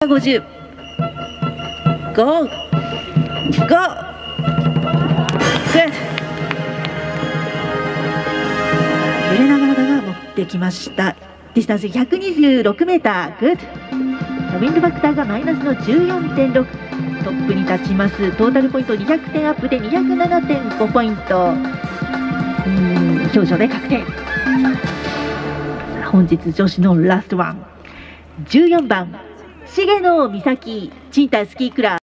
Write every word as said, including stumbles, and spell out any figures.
ごじゅう、ゴー、ゴー、グッ。揺れながらだが持ってきました。ディスタンスひゃくにじゅうろくメーター、グッド。ウィンドファクターがマイナスの じゅうよんてんろく、トップに立ちます。トータルポイントにひゃくてんアップで にひゃくななてんご ポイント、うーん表彰で確定。本日女子のラストワン、じゅうよんばん重野美咲、賃貸スキークラブ。